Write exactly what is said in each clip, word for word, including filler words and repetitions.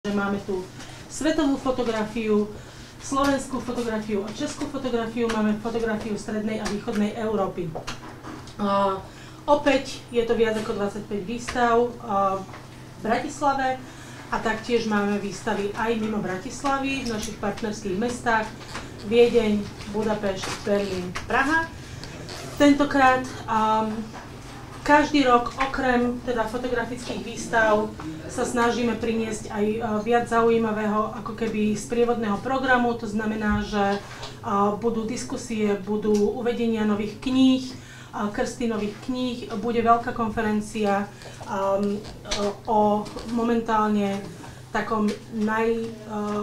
Že máme tu svetovú fotografiu, slovenskú fotografiu a českú fotografiu, máme fotografiu strednej a východnej Európy. Uh, opäť je to viac ako dvadsaťpäť výstav uh, v Bratislave a taktiež máme výstavy aj mimo Bratislavy v našich partnerských mestách Viedeň, Budapešť, Berlín, Praha. Tentokrát um, každý rok okrem teda fotografických výstav sa snažíme priniesť aj viac zaujímavého ako keby sprievodného programu, to znamená, že budú diskusie, budú uvedenia nových kníh, krsty nových kníh, bude veľká konferencia o momentálne takom naj,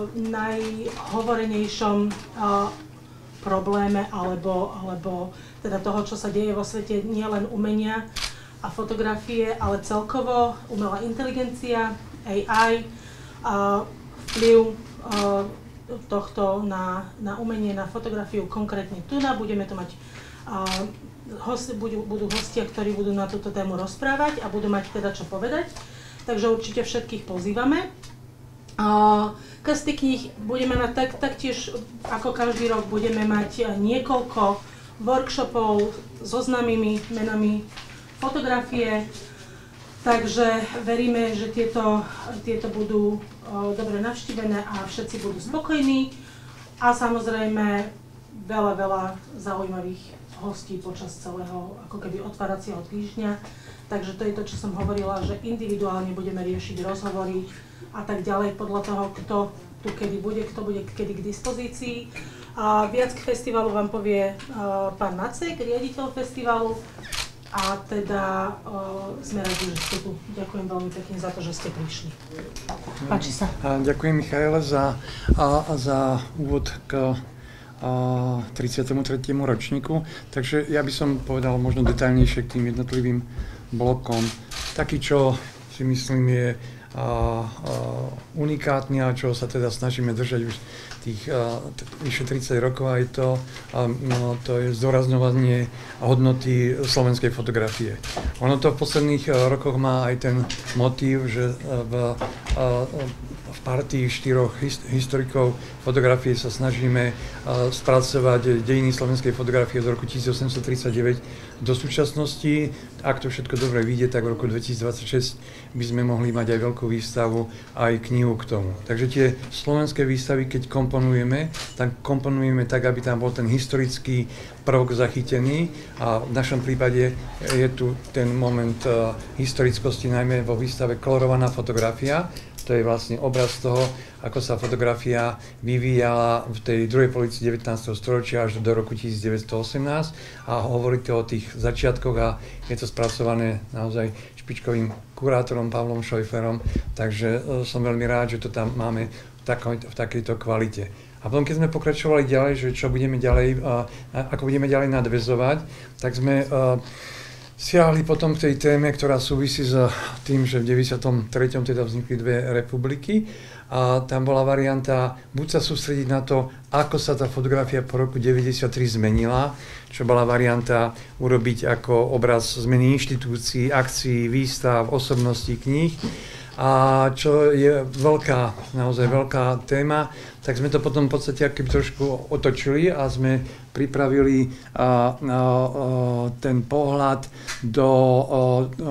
najhovorenejšom probléme alebo, alebo teda toho, čo sa deje vo svete, nielen umenia a fotografie, ale celkovo umelá inteligencia, á í, a vplyv a, tohto na, na umenie, na fotografiu, konkrétne tu na budeme to mať, a, host, budú, budú hostia, ktorí budú na túto tému rozprávať a budú mať teda čo povedať, takže určite všetkých pozývame. A, krsty kníh budeme mať tak, taktiež, ako každý rok, budeme mať niekoľko workshopov so známymi menami fotografie, takže veríme, že tieto, tieto budú o, dobre navštívené a všetci budú spokojní a samozrejme veľa, veľa zaujímavých hostí počas celého ako keby otváracieho týždňa, takže to je to, čo som hovorila, že individuálne budeme riešiť rozhovory a tak ďalej podľa toho, kto tu kedy bude, kto bude kedy k dispozícii. A viac k festivalu vám povie uh, pán Macek, riaditeľ festivalu. A teda uh, sme radi, že ste tu. Ďakujem veľmi pekne za to, že ste prišli. Páči sa. A ďakujem Michaele za, a, za úvod k a, tridsiatemu tretiemu ročníku. Takže ja by som povedal možno detailnejšie k tým jednotlivým blokom. Taký, čo si myslím je a, a, unikátny a čo sa teda snažíme držať už tých a, t- vyše tridsať rokov aj to, a, no, to je zdôrazňovanie hodnoty slovenskej fotografie. Ono to v posledných a, rokoch má aj ten motív, že v, a, v partii štyroch hist- historikov fotografie sa snažíme a, spracovať dejiny slovenskej fotografie od roku tisícosemstotridsaťdeväť do súčasnosti. Ak to všetko dobre vyjde, tak v roku dvetisícdvadsaťšesť by sme mohli mať aj veľkú výstavu, aj knihu k tomu. Takže tie slovenské výstavy, keď komponujeme, tak komponujeme tak, aby tam bol ten historický prvok zachytený a v našom prípade je tu ten moment uh, historickosti, najmä vo výstave Kolorovaná fotografia. To je vlastne obraz toho, ako sa fotografia vyvíjala v tej druhej polovici devätnásteho storočia až do roku devätnásťstoosemnásť a hovorí to o tých začiatkoch a je to spracované naozaj špičkovým kurátorom Pavlom Šojferom, takže som veľmi rád, že to tam máme v, takoj, v takejto kvalite. A potom, keď sme pokračovali ďalej, že čo budeme ďalej, ako budeme ďalej nadväzovať, tak sme siahli potom k tej téme, ktorá súvisí s tým, že v deväťdesiatom treťom teda vznikli dve republiky a tam bola varianta buď sa sústrediť na to, ako sa tá fotografia po roku deväťdesiattri zmenila, čo bola varianta urobiť ako obraz zmeny inštitúcií, akcií, výstav, osobností, kníh. A čo je veľká, naozaj veľká téma, tak sme to potom v podstate akoby trošku otočili a sme pripravili a, a, a, ten pohľad do a, a,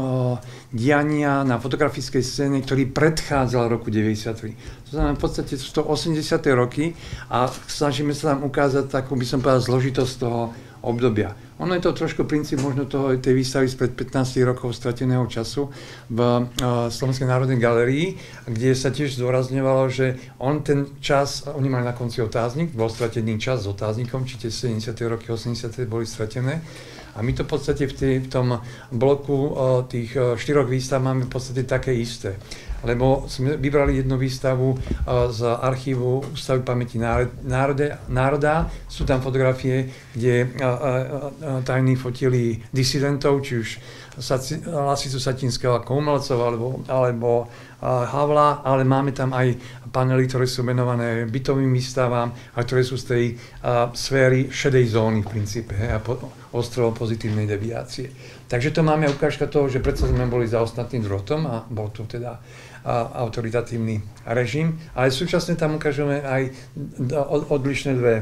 diania na fotografickej scéne, ktorý predchádzal roku deväťdesiattri. To znamená v podstate sú to osemdesiate roky a snažíme sa tam ukázať takú, by som povedal, zložitosť toho obdobia. Ono je to trošku princíp možno toho, tej výstavy spred pätnásť rokov strateného času v uh, Slovenskej národnej galérii, kde sa tiež zdôrazňovalo, že on ten čas, oni mali na konci otáznik, bol stratený čas s otáznikom, či tie sedemdesiate roky, osemdesiate boli stratené. A my to v podstate v, tý, v tom bloku uh, tých uh, štyroch výstav máme v podstate také isté. Lebo sme vybrali jednu výstavu uh, z archívu Ústavy pamäti národa, národa. Sú tam fotografie, kde uh, uh, uh, tajní fotili disidentov, či už Saci, Lasicu Satinského ako umelcov, alebo, alebo uh, Havla, ale máme tam aj panely, ktoré sú venované bytovým výstavám a ktoré sú z tej uh, sféry šedej zóny v princípe, he, a po, ostrovo pozitívnej deviácie. Takže to máme ukážka toho, že predsa sme boli za ostatným drotom a bol tu teda autoritatívny režim, ale súčasne tam ukážeme aj odlišné dve,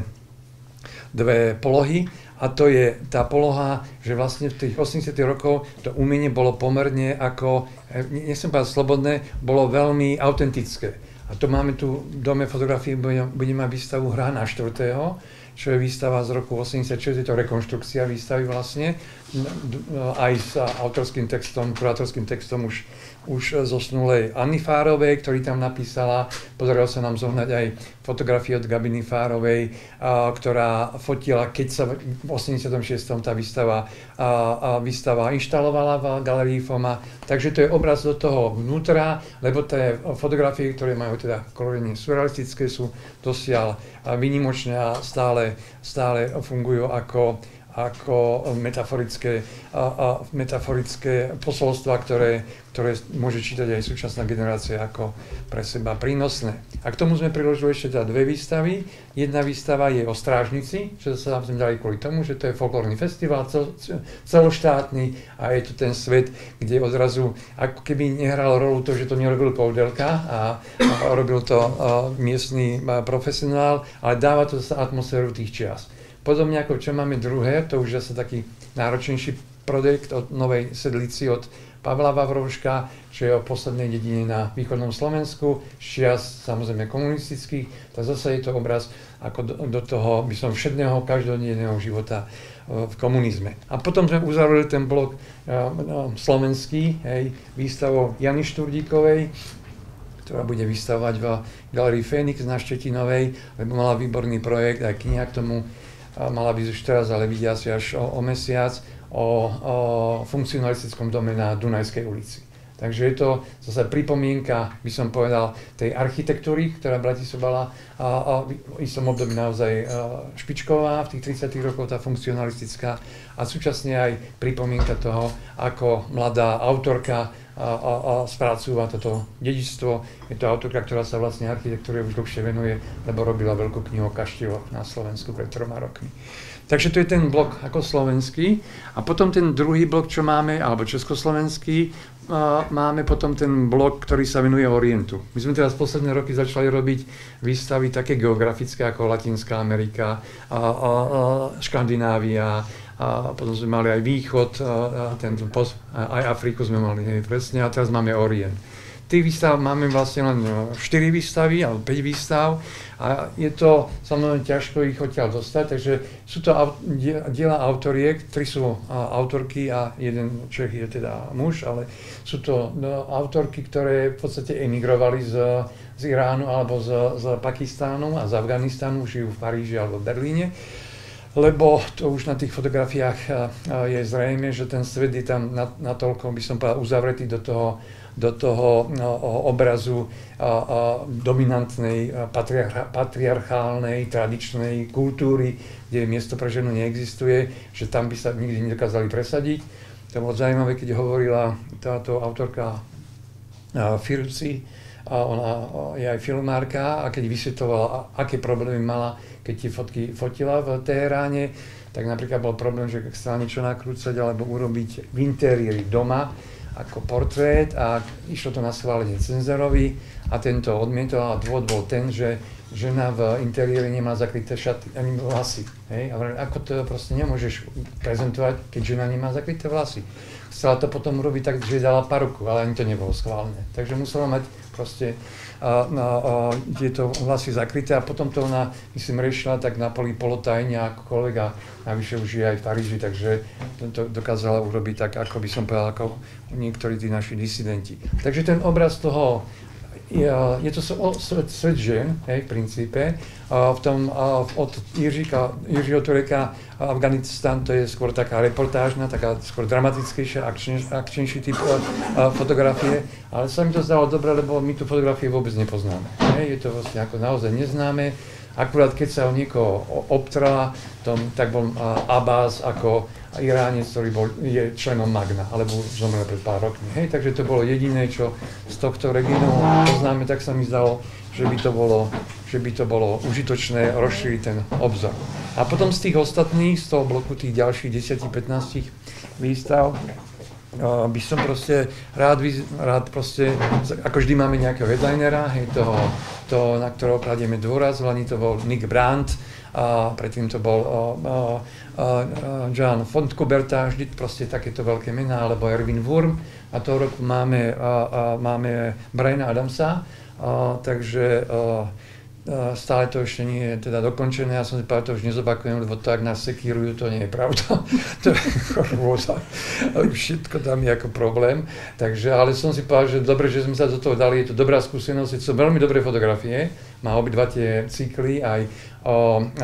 dve polohy. A to je tá poloha, že vlastne v tých osemdesiatych rokov to umenie bolo pomerne ako, nechcem povedať slobodné, bolo veľmi autentické. A to máme tu v Dome fotografií, budeme mať výstavu Hra na štvrtého, čo je výstava z roku osemdesiatšesť, je to rekonštrukcia výstavy vlastne, aj s autorským textom, kurátorským textom už, už zosnulej Anny Fárovej, ktorý tam napísala. Podarilo sa nám zohnať aj fotografie od Gabiny Fárovej, a, ktorá fotila, keď sa v osemdesiatom šiestom tá výstava, a, a výstava inštalovala v Galerii Foma. Takže to je obraz do toho vnútra, lebo tie fotografie, ktoré majú teda kolorenie surrealistické, sú dosiaľ výnimočné a stále, stále fungujú ako ako metaforické, a, a metaforické posolstva, ktoré, ktoré môže čítať aj súčasná generácia ako pre seba prínosné. A k tomu sme priložili ešte teda dve výstavy. Jedna výstava je o Strážnici, čo sa sme dali kvôli tomu, že to je folklórny festival cel, celoštátny a je to ten svet, kde odrazu ako keby nehralo rolu to, že to nerobil Koudelka a, a robil to a, miestny a, profesionál, ale dáva to zase atmosféru tých čias. Podobne ako čo máme druhé, to už zase taký náročnejší projekt od Novej Sedlici od Pavla Vavrovška, čo je o poslednej dedine na východnom Slovensku, čias samozrejme komunistických, tak zase je to obraz ako do, do toho, by som všedného každodenného života v komunizme. A potom sme uzavreli ten blok uh, slovenský, hej, výstavou Jany Šturdíkovej, ktorá bude vystavovať v Galerii Fénix na Štetinovej, lebo mala výborný projekt, aj kniha k tomu mala byť už teraz, ale vidia si až o, o mesiac, o, o funkcionalistickom dome na Dunajskej ulici. Takže je to zase pripomienka, by som povedal, tej architektúry, ktorá Bratislava bola v istom období naozaj špičková, v tých tridsiatych rokoch tá funkcionalistická, a súčasne aj pripomienka toho, ako mladá autorka a, a, a spracúva toto dedičstvo. Je to autorka, ktorá sa vlastne architektúre už dlhšie venuje, lebo robila veľkú knihu o kaštieľoch na Slovensku pred troma rokmi. Takže to je ten blok ako slovenský. A potom ten druhý blok, čo máme, alebo československý, uh, máme potom ten blok, ktorý sa venuje Orientu. My sme teraz posledné roky začali robiť výstavy také geografické ako Latinská Amerika, uh, uh, uh, Škandinávia, a potom sme mali aj východ, a ten post, aj Afriku sme mali, hej, presne, a teraz máme Orient. Tých výstav máme vlastne len štyri výstavy, alebo päť výstav, a je to samozrejme ťažko ich odtiaľ dostať, takže sú to diela autoriek, tri sú autorky a jeden Čech je teda muž, ale sú to no, autorky, ktoré v podstate emigrovali z, z Iránu alebo z, z Pakistánu a z Afganistánu, žijú v Paríži alebo v Berlíne. Lebo to už na tých fotografiách je zrejme, že ten svet je tam natoľko, by som povedal, uzavretý do toho, do toho obrazu dominantnej, patriarchálnej, tradičnej kultúry, kde miesto pre ženu neexistuje, že tam by sa nikdy nedokázali presadiť. To bolo zaujímavé, keď hovorila táto autorka Firuci, a ona je aj filmárka, a keď vysvetovala, aké problémy mala, keď tie fotky fotila v Teheráne, tak napríklad bol problém, že chcela niečo nakrúcať alebo urobiť v interiéri doma ako portrét, a išlo to na schválenie cenzorovi a tento odmietol, a dôvod bol ten, že žena v interiéri nemá zakryté šaty ani vlasy. Hej? A ako to proste nemôžeš prezentovať, keď žena nemá zakryté vlasy. Chcela to potom urobiť tak, že dala paruku, ale ani to nebolo schválené. Takže musela mať proste a, a, a, tieto vlasy zakryté, a potom to ona, myslím, riešila tak na poli polotajne ako kolega, navyše už je aj v Paríži, takže to dokázala urobiť tak, ako by som povedal, ako niektorí tí naši disidenti. Takže ten obraz toho, je, je to svet, svet žien, hej, v princípe. V tom, od Jiříka, Jiřího Tureka Afganistan, to je skôr taká reportážna, taká skôr dramatickejšia, akčnejší, akčnejší typ fotografie, ale sa mi to zdalo dobre, lebo my tu fotografie vôbec nepoznáme. Hej, je to vlastne ako naozaj neznáme. Akurát keď sa o niekoho obtrala, tom, tak bol Abbas ako Iránec, ktorý bol, je členom Magna, alebo zomrel pred pár rokmi. Hej, takže to bolo jediné, čo z tohto regionu poznáme, tak sa mi zdalo, že by to bolo, že by to bolo užitočné rozšíriť ten obzor. A potom z tých ostatných, z toho bloku tých ďalších desať pätnásť výstav, by som proste rád, rád proste, ako vždy máme nejakého headlinera, hej, toho, toho, na ktorého kladieme dôraz, hlavne to bol Nick Brandt, a predtým to bol uh, uh, uh, John Fontcuberta, vždy proste takéto veľké mená, alebo Erwin Wurm, a toho roku máme, uh, uh, máme Briana Adamsa, uh, takže uh, Uh, stále to ešte nie je teda dokončené, ja som si povedal, to už nezopakujem, lebo to, ak nás sekírujú, to nie je pravda. To je rôza. Všetko tam je ako problém. Takže, ale som si povedal, že dobre, že sme sa do toho dali, je to dobrá skúsenosť, sú veľmi dobré fotografie, má obidva tie cykly, aj o, o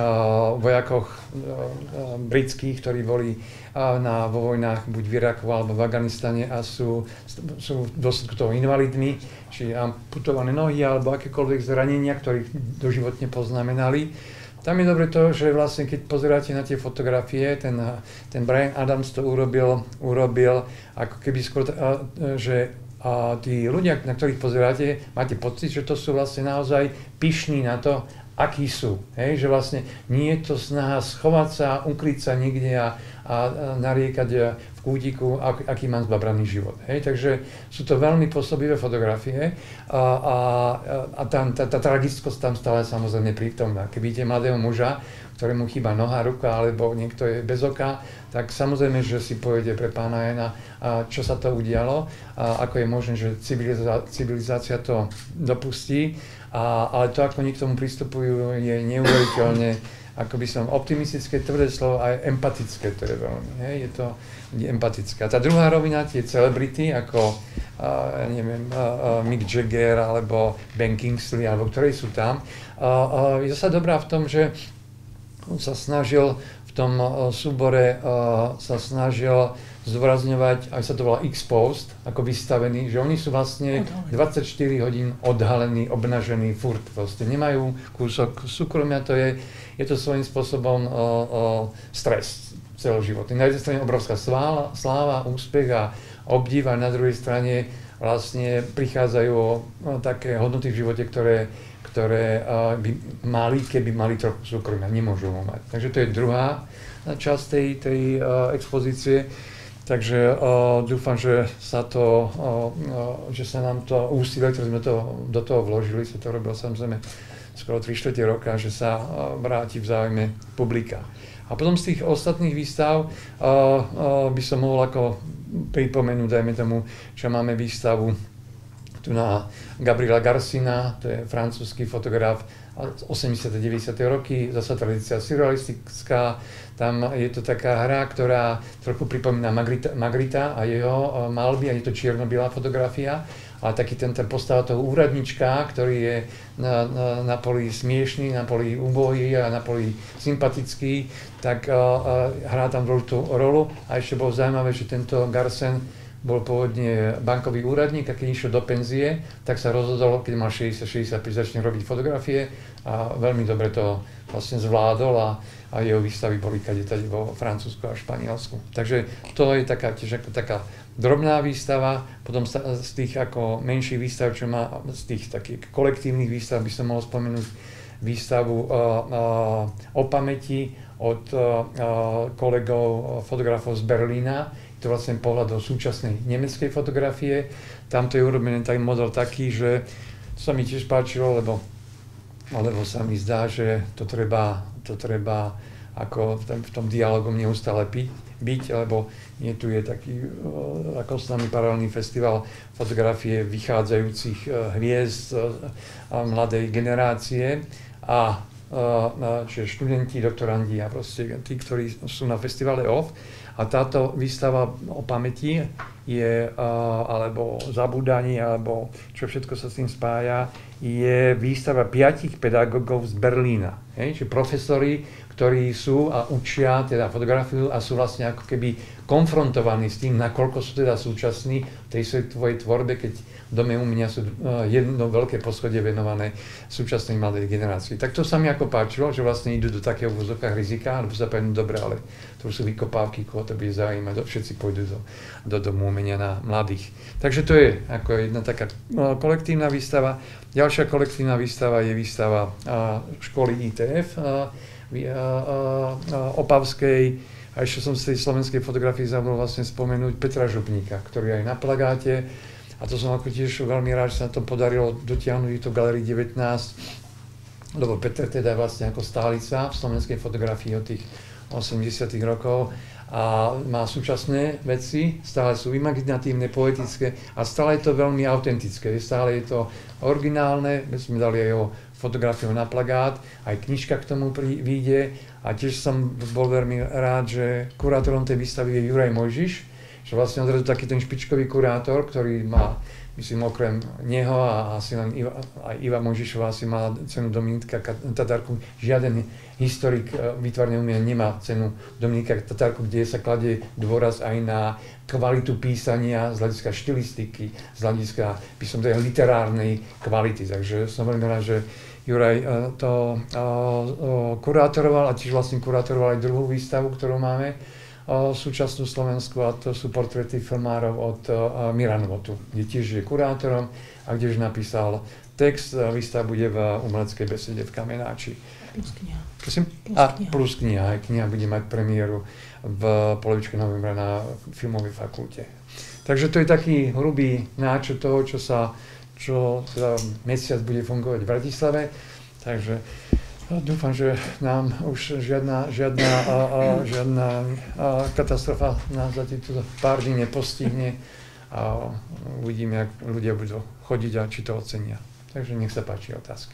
vojakoch o, o, britských, ktorí boli na, vo vojnách buď v Iraku alebo v Afganistane a sú, sú v dôsledku toho invalidmi, či amputované nohy alebo akékoľvek zranenia, ktorých doživotne poznamenali. Tam je dobre to, že vlastne keď pozeráte na tie fotografie, ten, ten Brian Adams to urobil, urobil ako keby skôr, že a tí ľudia, na ktorých pozeráte, máte pocit, že to sú vlastne naozaj pyšní na to, akí sú. Hej? Že vlastne nie je to snaha schovať sa, ukryť sa niekde a, a nariekať v kútiku, ak, aký mám zbabraný život. Hej? Takže sú to veľmi pôsobivé fotografie a, a, a tam, tá, tá tragickosť tam stále samozrejme prítomná. Keď vidíte mladého muža, ktorému chýba noha, ruka, alebo niekto je bez oka, tak samozrejme, že si povede pre pána Jana, čo sa to udialo, a ako je možné, že civilizácia, civilizácia to dopustí, a, ale to, ako oni k tomu pristupujú, je neuveriteľne, ako by som, optimistické, tvrdé slovo, aj empatické, to je veľmi, hej, je to empatické. A tá druhá rovina, tie celebrity, ako, uh, neviem, uh, uh, Mick Jagger, alebo Ben Kingsley, alebo ktorí sú tam, uh, uh, je zasa dobrá v tom, že on sa snažil v tom uh, súbore, uh, sa snažil zdôrazňovať, aj sa to volá exposed, ako vystavený, že oni sú vlastne dvadsaťštyri hodín odhalení, obnažení, furt proste. Nemajú kúsok súkromia, to je, je to svojím spôsobom uh, uh, stres celoživotný. Na jednej strane obrovská sláva, sláva, úspech a obdiv, a na druhej strane vlastne prichádzajú uh, také hodnoty v živote, ktoré ktoré uh, by mali, keby mali trochu súkromia, nemôžu ho mať. Takže to je druhá časť tej, tej uh, expozície. Takže uh, dúfam, že sa to, uh, uh, že sa nám to úsilie, ktoré sme to, do toho vložili, sa to robilo samozrejme skoro tri štvrte roka, že sa uh, vráti v záujme publika. A potom z tých ostatných výstav uh, uh, by som mohol ako pripomenúť, dajme tomu, že máme výstavu tu na Gabriela Garcina, to je francúzsky fotograf, osemdesiate deväťdesiate roky, zasa tradícia surrealistická. Tam je to taká hra, ktorá trochu pripomína Magritta, Magritta a jeho malby, a je to čierno-biela fotografia. Ale taký ten, ten postava toho úradnička, ktorý je na, na, na poli smiešný, na poli úbohý a na poli sympatický, tak uh, uh, hrá tam dôležitú rolu. A ešte bolo zaujímavé, že tento Garcin bol pôvodne bankový úradník, a keď išiel do penzie, tak sa rozhodol, keď mal šesťdesiat šesťdesiatpäť, začne robiť fotografie, a veľmi dobre to vlastne zvládol, a, a jeho výstavy boli kadetade vo Francúzsku a Španielsku. Takže to je taká, tiež ako taká drobná výstava. Potom z tých ako menších výstav, čo má, z tých takých kolektívnych výstav by som mohol spomenúť výstavu uh, uh, o pamäti od uh, uh, kolegov, uh, fotografov z Berlína. To je vlastne pohľad do súčasnej nemeckej fotografie. Tamto je urobený taký model taký, že to sa mi tiež páčilo, lebo, lebo sa mi zdá, že to treba, to treba ako v tom, v tom dialogom neustále byť, byť, lebo nie tu je taký ako s nami paralelný festival fotografie vychádzajúcich hviezd mladej generácie, a čiže študenti, doktorandi a proste tí, ktorí sú na festivale off. A táto výstava o pamäti je, alebo zabúdaní, alebo čo všetko sa s tým spája, je výstava piatich pedagógov z Berlína. Hej? Čiže profesori, ktorí sú a učia teda fotografiu a sú vlastne ako keby konfrontovaní s tým, nakoľko sú teda súčasní v tej svojej tvorbe, keď v Dome umenia sú jedno veľké poschodie venované súčasnej mladej generácii. Tak to sa mi ako páčilo, že vlastne idú do takého v vozokách rizika, alebo sa povedať, dobre, ale to sú vykopávky, koho to bude zaujímať, všetci pôjdu do, do Domu umenia na mladých. Takže to je ako jedna taká kolektívna výstava. Ďalšia kolektívna výstava je výstava školy í té ef Opavskej, A ešte som z tej slovenskej fotografii zabudol vlastne spomenúť Petra Župníka, ktorý je aj na plagáte. A to som ako tiež veľmi rád, že sa na to podarilo dotiahnuť to v Galérii devätnásť, lebo Peter teda je vlastne ako stálica v slovenskej fotografii od tých osemdesiatych rokov a má súčasné veci, stále sú imaginatívne, poetické a stále je to veľmi autentické, stále je to originálne, my sme dali aj jeho fotografiu na plagát, aj knižka k tomu vyjde a tiež som bol veľmi rád, že kurátorom tej výstavy je Juraj Mojžiš, že vlastne odrazu taký ten špičkový kurátor, ktorý má, myslím, okrem neho a asi len Iva, aj Iva Mojžišová asi má cenu Dominika Tatárku, žiaden historik výtvarného umenia nemá cenu Dominika Tatárku, kde sa kladie dôraz aj na kvalitu písania z hľadiska štilistiky, z hľadiska, by som povedal, literárnej kvality. Takže som veľmi rád, že Juraj to kurátoroval a tiež vlastne kurátoroval aj druhú výstavu, ktorú máme, súčasnú Slovensku, a to sú portréty filmárov od Mira Novotu, kde tiež je kurátorom a kdež napísal text. Výstava bude v umeleckej besede v Kamenáči. Plus kniha. Prosím? Plus a kniha. plus kniha. Aj kniha bude mať premiéru v polovičke novembra na filmovej fakulte. Takže to je taký hrubý náčrt toho, čo sa čo teda mesiac bude fungovať v Bratislave. Takže dúfam, že nám už žiadna, žiadna, a, a, žiadna a, katastrofa nás za týchto pár dní nepostihne a uvidíme, jak ľudia budú chodiť a či to ocenia. Takže nech sa páči otázky.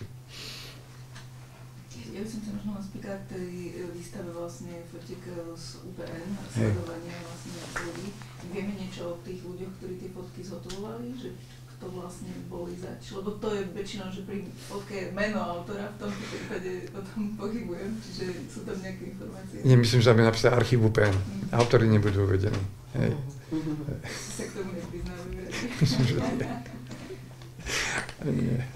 Ja by som sa možno spýtala k tej výstave vlastne fotiek z ú pé en, sledovania vlastne ľudí. Vieme niečo o tých ľuďoch, ktorí tie fotky zhotovovali? Že to vlastne boli zač, lebo to je väčšinou, že pri fotke je meno autora, v tomto prípade o tom pochybujem, čiže sú tam nejaké informácie. Nemyslím, že tam je napísané archív ú pé en. Mm. Autory nebudú uvedení. Hej. Mm. Si sa k tomu nepriznávajú. Myslím, že nie. Nie.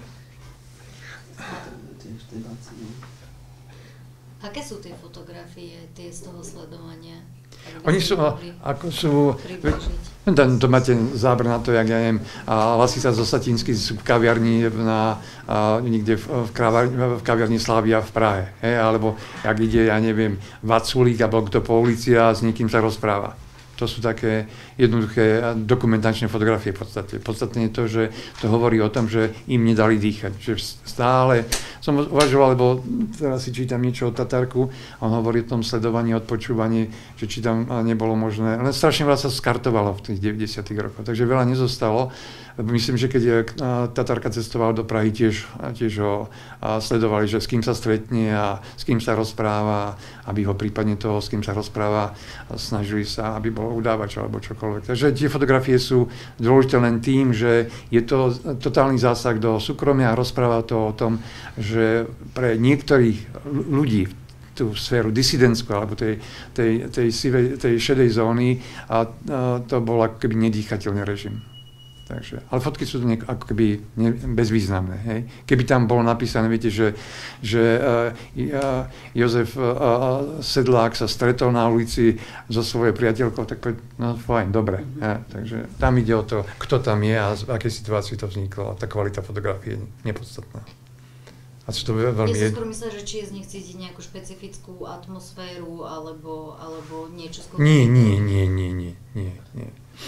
Aké sú tie fotografie, tie z toho sledovania? Oni sú, ako sú, ten, to máte záber na to, jak ja jem, a Lasica zo Satinsky sú v kaviarni na, a, niekde v, v, kaviarni, v kaviarni Slávia v Prahe, hej, alebo jak ide, ja neviem, Vaculík, alebo kto po ulici a s niekým sa rozpráva. To sú také jednoduché dokumentačné fotografie v podstate. Podstatné je to, že to hovorí o tom, že im nedali dýchať. Že stále som uvažoval, lebo teraz si čítam niečo o Tatárku, on hovorí o tom sledovaní, odpočúvaní, že či tam nebolo možné. Len strašne veľa sa skartovalo v tých deväťdesiatych rokoch, takže veľa nezostalo. Myslím, že keď Tatárka cestoval do Prahy, tiež, tiež ho sledovali, že s kým sa stretne a s kým sa rozpráva, aby ho prípadne toho, s kým sa rozpráva, snažili sa, aby bol udávač alebo čokoľvek. Takže tie fotografie sú dôležité len tým, že je to totálny zásah do súkromia a rozpráva to o tom, že pre niektorých ľudí tú sféru disidentskú alebo tej, tej, tej, tej, tej šedej zóny a, a to bol ako keby nedýchateľný režim. Takže, ale fotky sú nejak, ako keby ne, bezvýznamné. Hej. Keby tam bolo napísané, viete, že, že uh, uh, Jozef uh, Sedlák sa stretol na ulici so svojou priateľkou, tak povedal, no fajn, dobre. Ja, takže tam ide o to, kto tam je a v akej situácii to vzniklo. A tá kvalita fotografie je nepodstatná. A čo to veľmi... Ja si skôr myslím, že či je z nich cítiť nejakú špecifickú atmosféru alebo, alebo niečo skôr... Nie, nie, nie, nie, nie, nie, nie.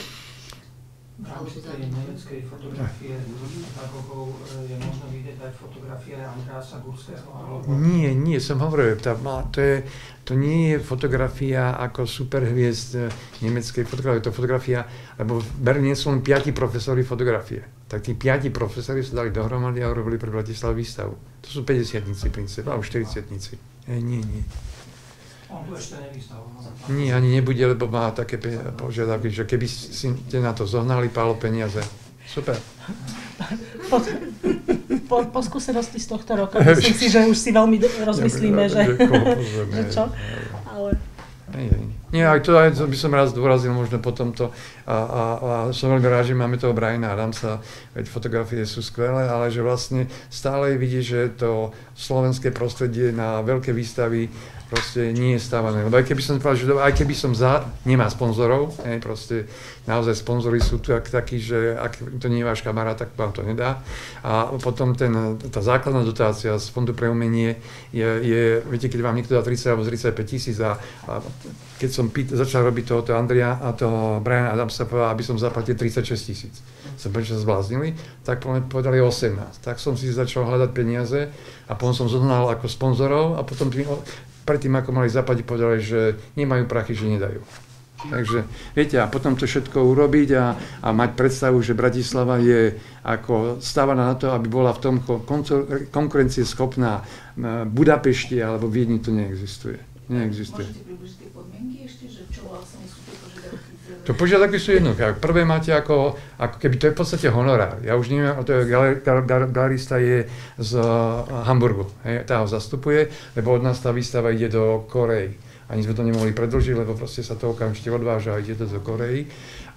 V rámci tej nemeckej fotografie pedagógov je možno vidieť aj fotografie Andreasa Gurského? Alebo... Nie, nie, som hovoril, tá, to, je, to nie je fotografia ako superhviezd nemeckej fotografie, to je fotografia, lebo v Berlíne sú len piati profesori fotografie. Tak tí piati profesori sa dali dohromady a urobili pre Bratislavu výstavu. To sú päťdesiatnici princíp, alebo štyridsiatnici. E, nie, nie. On tu ešte nevystavoval. Nie, ani nebude, lebo má také požiadavky, že keby ste na to zohnali pálo peniaze. Super. Po, po, po skúsenosti z tohto roka, myslím si, že už si veľmi rozmyslíme, že, že čo. Ale... Nie, aj to, aj to by som raz zdôrazil možno po tomto a, a, a som veľmi rád, že máme toho Briana Adamsa, veď fotografie sú skvelé, ale že vlastne stále vidí, že to slovenské prostredie na veľké výstavy proste nie je stávané. Lebo aj keby som povedal, že aj keby som za, nemá sponzorov, hej, proste naozaj sponzory sú tu tak, takí, že ak to nie je váš kamarát, tak vám to nedá. A potom ten, tá základná dotácia z Fondu pre umenie je, je, viete, keď vám niekto dá tridsať alebo tridsaťpäť tisíc a, a keď som pýt, začal robiť tohoto Andrea a toho Briana Adamsa, povedal, aby som zaplatil tridsaťšesť tisíc. Som prečo sa zbláznili, tak povedali osemnásť. Tak som si začal hľadať peniaze a potom som zohnal ako sponzorov a potom tým, predtým, ako mali zaplatiť, povedali, že nemajú prachy, že nedajú. Takže, viete, a potom to všetko urobiť a, a mať predstavu, že Bratislava je ako stávaná na to, aby bola v tom konkurencieschopná Budapešti alebo Viedni, to neexistuje. Neexistuje. Môžete približiť tie podmienky ešte, že čo vlastne sú tie požiadavky? To požiadavky sú jednoduché. Prvé máte ako, ako keby to je v podstate honorár. Ja už neviem, to je galer, gal, gal, galerista je z Hamburgu, hej, tá ho zastupuje, lebo od nás tá výstava ide do Korei. Ani sme to nemohli predĺžiť, lebo proste sa to okamžite odváža a ide to do Korei.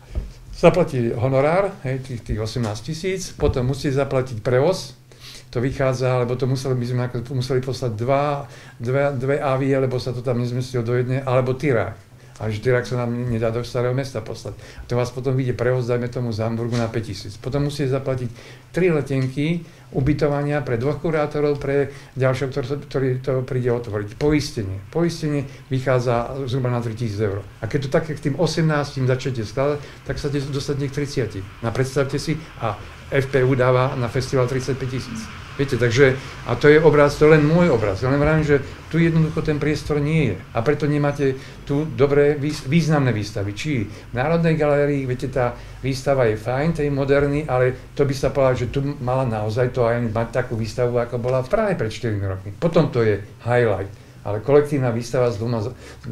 Zaplatí honorár, hej, tých, tých osemnásť tisíc, potom musí zaplatiť prevoz, to vychádza, lebo to museli, by sme museli poslať dva, dve, dve avie, lebo sa to tam nezmestilo do jednej, alebo tyrák. Ale že tyrák sa nám nedá do starého mesta poslať. A to vás potom vyjde prevoz, dajme tomu z Hamburgu na päť tisíc. Potom musíte zaplatiť tri letenky, ubytovania pre dvoch kurátorov, pre ďalšieho, ktorý, ktorý to príde otvoriť. Poistenie. Poistenie vychádza zhruba na tri tisíc eur. A keď to tak k tým osemnáctim začnete skladať, tak sa dostanete k tridsiatim. A predstavte si, a ef pé ú dáva na festival tridsaťpäť tisíc. Viete, takže, a to je obraz, to je len môj obraz. Ja len vravím, že tu jednoducho ten priestor nie je. A preto nemáte tu dobré, významné výstavy. Či v Národnej galérii, viete, tá výstava je fajn, tej moderný, ale to by sa povedal, že tu mala naozaj to aj mať takú výstavu, ako bola v Prahe pred štyrmi rokmi. Potom to je highlight. Ale kolektívna výstava s dvoma,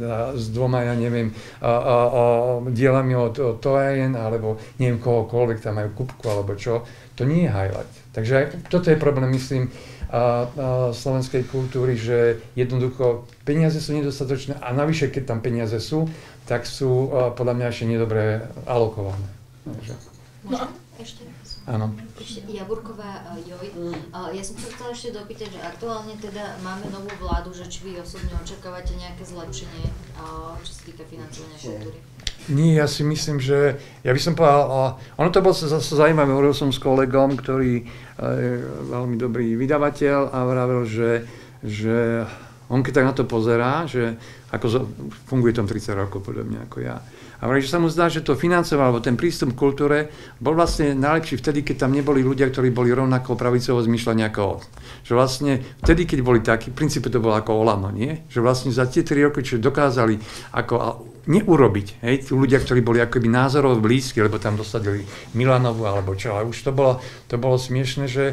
s dvoma ja neviem, a, a, a dielami od, od Toajen, alebo neviem kohokoľvek, tam majú kubku, alebo čo, to nie je highlight. Takže aj toto je problém, myslím, a, a slovenskej kultúry, že jednoducho peniaze sú nedostatočné a navyše, keď tam peniaze sú, tak sú a, podľa mňa ešte nedobre alokované. Takže. No, ešte áno. Ešte Jaburková, Joj, ja som sa chcela ešte dopýtať, že aktuálne teda máme novú vládu, že či vy osobne očakávate nejaké zlepšenie, čo sa týka financovania kultúry? Nie, ja si myslím, že, ja by som povedal, ono to bolo zase zaujímavé, hovoril som s kolegom, ktorý je veľmi dobrý vydavateľ a vravel, že, že on keď tak na to pozerá, že ako funguje tam tridsať rokov podobne ako ja. A vraj, že sa mu zdá, že to financoval, alebo ten prístup k kultúre bol vlastne najlepší vtedy, keď tam neboli ľudia, ktorí boli rovnako pravicovo zmýšľaní ako on. Že vlastne vtedy, keď boli takí, v princípe to bolo ako Olano, nie? Že vlastne za tie tri roky, čo dokázali ako neurobiť, hej, tí ľudia, ktorí boli akoby názorovo blízki, lebo tam dosadili Milanovu alebo čo, ale už to bolo, to bolo smiešne, že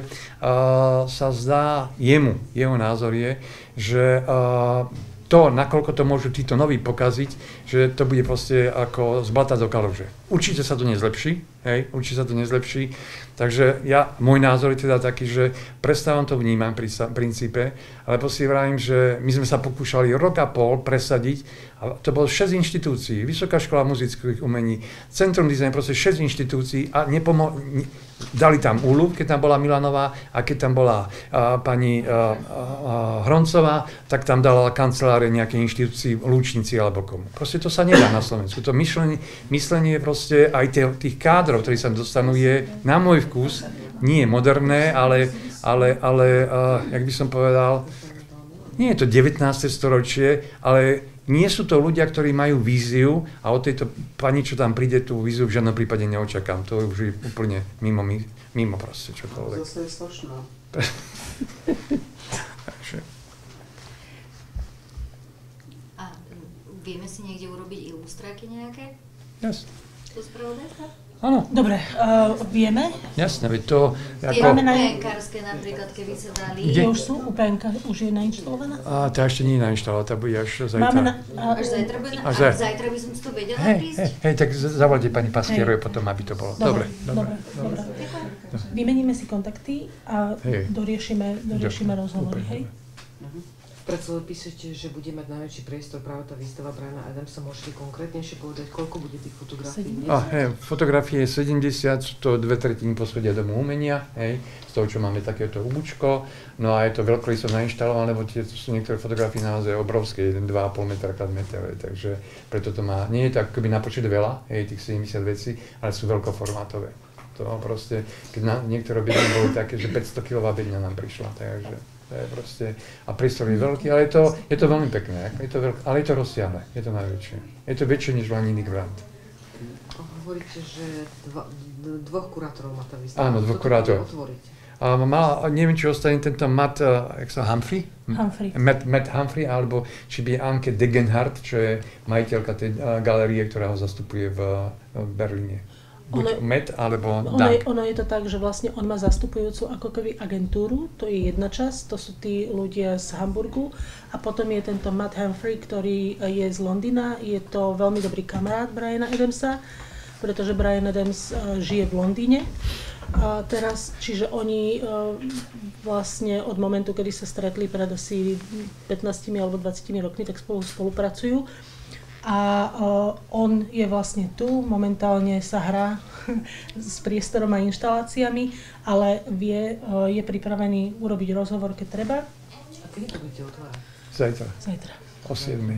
uh, sa zdá jemu, jeho názor je, že uh, to, nakoľko to môžu títo noví pokaziť, že to bude proste ako zblata do kaluže. Určite sa to nezlepší, hej, určite sa to nezlepší, takže ja, môj názor je teda taký, že prestávam to vnímam pri princípe, ale si vravím, že my sme sa pokúšali rok a pol presadiť, a to bolo šesť inštitúcií, Vysoká škola muzických umení, Centrum dizajnu, proste šesť inštitúcií a nepomo- ne- dali tam úľub, keď tam bola Milanová a keď tam bola uh, pani uh, uh, Hroncová, tak tam dala kancelárie nejaké inštitúcii, Lúčnici alebo komu. Proste to sa nedá na Slovensku. To myšlenie, myslenie proste aj tých, tých kádrov, ktorí sa dostanú, je na môj vkus nie je moderné, ale, ale, ale uh, jak by som povedal, nie je to devätnáste storočie, ale nie sú to ľudia, ktorí majú víziu a od tejto pani, čo tam príde, tú víziu v žiadnom prípade neočakám. To už je úplne mimo, mimo proste čokoľvek. Zase je slušná. A vieme si niekde urobiť ilustráky nejaké? Jasne. To spravodajstva? Áno. Dobre, uh, vieme. Jasne, veď to... Tie ako... UPNkárske napríklad, keby sa dali... Kde už sú? ú pé enka už je nainštalovaná? A tá ešte nie je nainštalovaná, tá bude až zajtra. Máme na... Uh, až zajtra bude? Až Až zajtra by som si to vedela hej, prísť? hej, hej, tak zavolte pani Pastierove potom, aby to bolo. Dobre, dobre. dobre. dobre. Vymeníme si kontakty a hej. doriešime, doriešime rozhovory, hej? Predsa píšete, že bude mať najväčší priestor práve tá výstava Briana Adamsa. Môžete konkrétnejšie povedať, koľko bude tých fotografií? A, hej, fotografie je sedemdesiat, sú to dve tretiny posvetia Domu umenia, hej, z toho, čo máme takéto úbučko. No a je to veľkoryso nainštalované, lebo tie sú niektoré fotografie naozaj obrovské, dva a pol metra krát meter, takže preto to má, nie je to akoby na počet veľa, hej, tých sedemdesiat vecí, ale sú veľkoformátové. To proste, keď na, niektoré bedne boli také, že päťsto kilová bedňa nám prišla, takže to je proste, a priestor je veľký, ale je to, je to veľmi pekné, je to veľké, ale je to rozsiahle, je to najväčšie. Je to väčšie než Laniny grant. Hovoríte, že dva, dvoch kurátorov má tá výstava. Áno, dvoch kurátorov. A má, neviem, či ostane tento Matt, uh, jak sa, Humphrey? Humphrey. Matt, Matt Humphrey, alebo či by Anke Degenhardt, čo je majiteľka tej uh, galérie, ktorá ho zastupuje v, v Berlíne. Buď ono, Matt, alebo ono je, ono je to tak, že vlastne on má zastupujúcu ako keby agentúru, to je jedna časť, to sú tí ľudia z Hamburgu a potom je tento Matt Humphrey, ktorý je z Londýna, je to veľmi dobrý kamarát Briana Adamsa, pretože Brian Adams uh, žije v Londýne. A teraz, čiže oni uh, vlastne od momentu, kedy sa stretli pred asi pätnástimi alebo dvadsiatimi rokmi, tak spolu spolupracujú. A uh, on je vlastne tu, momentálne sa hrá s priestorom a inštaláciami, ale vie, uh, je pripravený urobiť rozhovor, keď treba. A kedy to budete otvárať? Zajtra. Zajtra. O siedmej.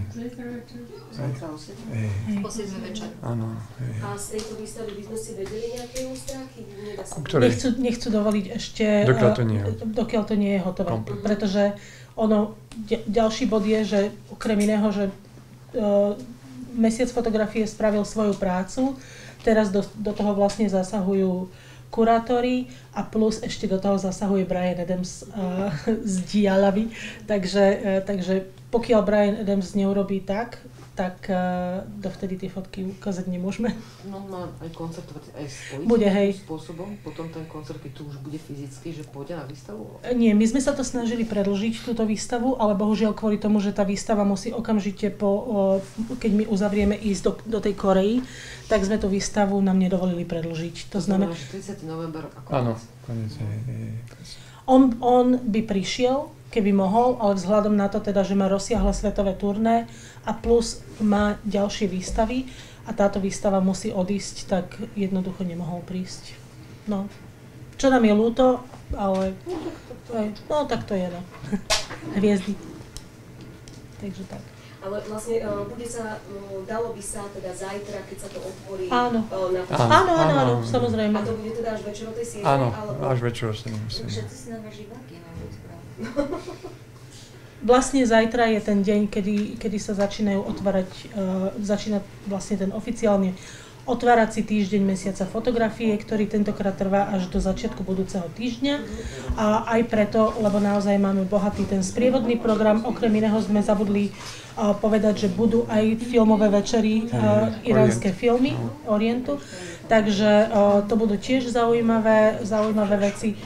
Zajtra o siedmej? Po siedmej večer. Áno. A z tejto výstavy by sme si vedeli nejaké ústrachy? Nechcú, nechcú dovoliť ešte, dokiaľ to nie je, dokiaľ to nie je hotové. Komplet. Pretože ono, ďalší bod je, že okrem iného, že uh, Mesiac fotografie spravil svoju prácu, teraz do, do toho vlastne zasahujú kurátori a plus ešte do toho zasahuje Brian Adams uh, z diaľavy. Takže, uh, takže pokiaľ Brian Adams neurobí tak, tak uh, dovtedy tie fotky ukázať nemôžeme. No má aj koncertovať aj spojiť bude, hej. spôsobom, potom ten koncert, keď tu už bude fyzicky, že pôjde na výstavu? Nie, my sme sa to snažili predĺžiť, túto výstavu, ale bohužiaľ kvôli tomu, že tá výstava musí okamžite po, uh, keď my uzavrieme ísť do, do tej Korei, tak sme tú výstavu nám nedovolili predĺžiť. To, to znamená, že tridsiateho novembra ako áno, koniec. On, on by prišiel, keby mohol, ale vzhľadom na to teda, že má rozsiahle svetové turné a plus má ďalšie výstavy a táto výstava musí odísť, tak jednoducho nemohol prísť. No, čo nám je ľúto, ale to je, no tak to je, no. Hviezdy. Takže tak. Ale vlastne uh, bude sa, uh, dalo by sa teda zajtra, keď sa to otvorí, áno. Uh, na áno, áno, áno, áno, samozrejme. A to bude teda až večer o tej siedmej? Áno, alebo... až večer o siedmej. Všetci si dáme živáky, najviac práve. Vlastne zajtra je ten deň, kedy, kedy sa začínajú otvárať, uh, začína vlastne ten oficiálne otvárací týždeň mesiaca fotografie, ktorý tentokrát trvá až do začiatku budúceho týždňa. A aj preto, lebo naozaj máme bohatý ten sprievodný program, okrem iného sme zabudli uh, povedať, že budú aj filmové večery, uh, iránske filmy Orientu. Takže uh, to budú tiež zaujímavé, zaujímavé veci.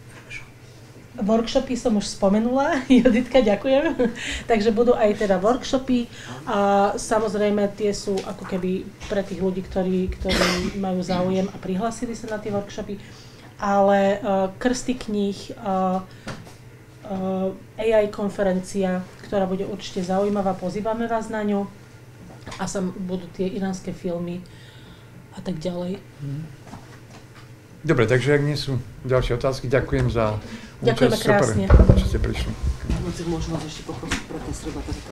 Workshopy som už spomenula, Juditka, ďakujem. Takže budú aj teda workshopy a samozrejme tie sú ako keby pre tých ľudí, ktorí, ktorí majú záujem a prihlásili sa na tie workshopy. Ale uh, krsty kníh, uh, uh, á í konferencia, ktorá bude určite zaujímavá, pozývame vás na ňu a sam budú tie iránske filmy a tak ďalej. Dobre, takže ak nie sú ďalšie otázky, ďakujem za Ďakujeme účasť. krásne. Super, že ste prišli. Môžem ešte poprosiť pre ten srebata.